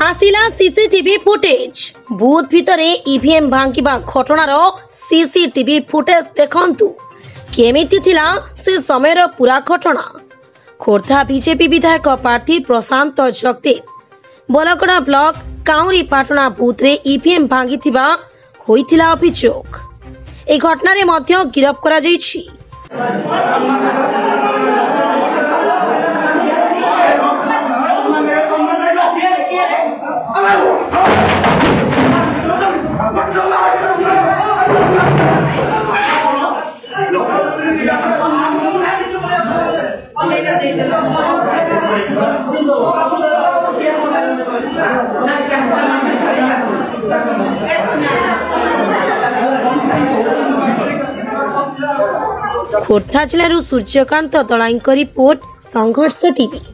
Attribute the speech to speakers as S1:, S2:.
S1: आसिला CCTV footage booth भितरे EVM भांगिबा घटनार सीसीटीवी फुटेज देखंतु केमिति थिला से समयर पूरा घटना। खोर्धा बीजेपी विधायक प्रार्थी प्रशांत जगदेव बलगड़ा ब्लॉक काउरीपाटना बूथ रे ईवीएम भांगिथिबा होइथिला अभियोग। ए घटना रे मध्य गिरफ करा जायछि। खोर्धा जिलूर सूर्यकांत दलाईंक रिपोर्ट संघर्ष टीवी।